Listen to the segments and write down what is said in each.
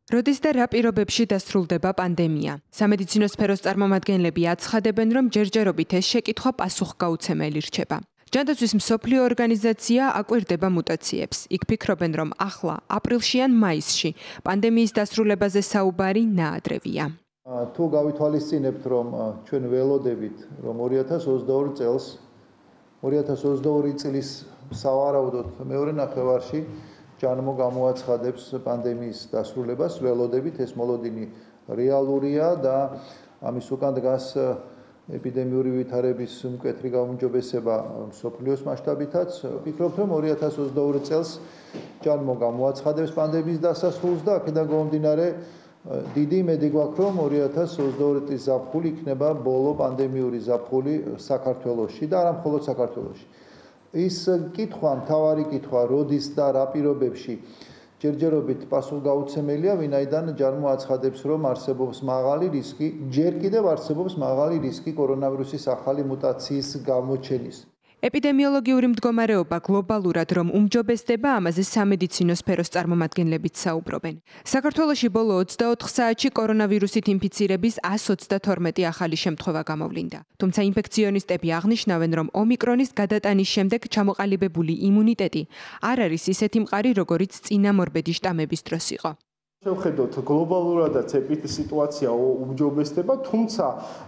როდის და რა პირობებში დასრულდება პანდემია? სამედიცინო სფეროს წარმომადგენლები აცხადებენ, რომ ჯერჯერობით ეს შეკითხვა პასუხგაუცემელი რჩება. ჯანდაცვის მსოფლიო ორგანიზაცია აკვირდება მუტაციებს. იქ ფიქრობენ, რომ ახლა აპრილში ან მაისში პანდემიის დასრულებაზე საუბარი ნაადრევია. თუ გავითვალისწინებთ, რომ ჩვენ ველოდებით, რომ 2022 წლის სავარაუდოდ მეორე ნახევარში ჯანმო გამოაცხადებს პანდემიის დასრულებას, ველოდებით ეს მოლოდინი რეალურია და ამის უკან დგას ეპიდემიური ვითარების მკვეთრი გაუმჯობესება მსოფლიოს მასშტაბითაც. ვფიქრობთ, რომ 2022 წელს ჯანმო გამოაცხადებს პანდემიის დასასრულს და აქედან გამომდინარე დიდი იმედი გვაქვს, რომ 2022 წლის ზაფხული იქნება ბოლო პანდემიური ზაფხული საქართველოში და არა მხოლოდ საქართველოში. ის კითხვა, მთავარი კითხვა, როდის და რა პირობებში ჯერჯერობით პასუხგაუცემელია, ვინაიდან ჯანმო აცხადებს, რომ არსებობს მაღალი რისკი, ჯერ კიდევ არსებობს მაღალი რისკი კორონავირუსის ახალი მუტაციის გამოჩენის. ეპიდემიოლოგიური მდგომარეობა გლობალურად რომ უმჯობესდება, ამაზე სამედიცინო სფეროს წარმომადგენლებიც საუბრობენ. საქართველოში ბოლო 24 საათში კორონავირუსით ინფიცირების 132 ახალი შემთხვევა გამოვლინდა. თუმცა ინფექციონისტები აღნიშნავენ, რომ ომიკრონის გადატანის შემდეგ ჩამოყალიბებული იმუნიტეტი არ არის ისეთი მყარი, როგორიც წინამორბედი შტამების დროს იყო. შევხედოთ გლობალურადაც სიტუაცია უმჯობესდება, თუმცა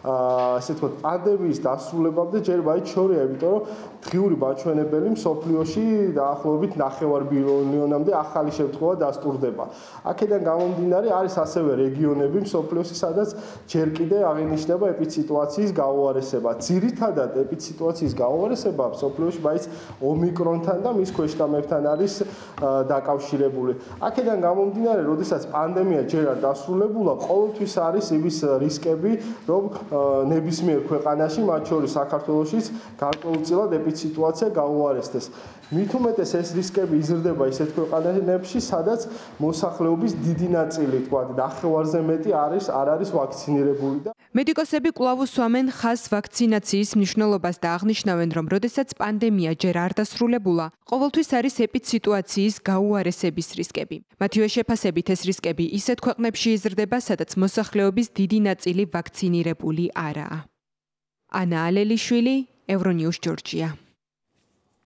ასე ვთქვათ, პანდემიის დასრულებამდე ჯერ ვაიჩორია, იმიტომ რომ დღიური მაჩვენებელი მსოფლიოში დაახლოებით 9 მილიონამდე ახალი შემთხვევა დასტურდება. აქედან გამომდინარე არის ასევე რეგიონები მსოფლიოში, სადაც ჯერ კიდევ აღინიშნება ეპიდსიტუაციის გაუარესება. ძირითადად ეპიდსიტუაციის გაუარესება მსოფლიოში მაინც ომიკრონთან და მის ქვეშტამებთან არის დაკავშირებული. აქედან გამომდინარე, როდესაც პანდემია ჯერ არ დასრულებულა, ყოველთვის არის იმის რისკები, რომ ნებისმიერ ქვეყანაში, მათ შორის საქართველოშიც, გარკვეულწილად ეპიდსიტუაცია გაუარესდეს. მით უმეტეს ეს რისკები იზრდება ისეთ ქვეყანებში, სადაც მოსახლეობის დიდი ნაწილი, თქვა, 9-ზე მეტი არ არის ვაქცინირებული და მედიკოსები კვლავ უსვამენ ხაზს ვაქცინაციის მნიშვნელობას და აღნიშნავენ, რომ როდესაც პანდემია ჯერ არ დასრულებულა, ყოველთვის არის ეპიდსიტუაციის გაუარესების რისკები. მათივე შეფასებით ეს რისკები ისეთ ქვეყნებში იზრდება, სადაც მოსახლეობის დიდი ნაწილი ვაქცინირებული არაა. ანა ალელიშვილი, ევრონიუს, ჯორჯია.